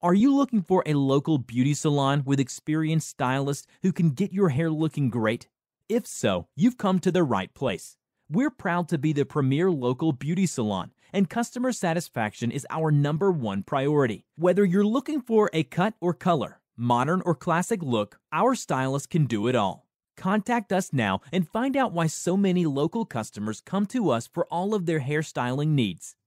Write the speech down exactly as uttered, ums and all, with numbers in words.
Are you looking for a local beauty salon with experienced stylists who can get your hair looking great? If so, you've come to the right place. We're proud to be the premier local beauty salon, and customer satisfaction is our number one priority. Whether you're looking for a cut or color, modern or classic look, our stylists can do it all. Contact us now and find out why so many local customers come to us for all of their hairstyling needs.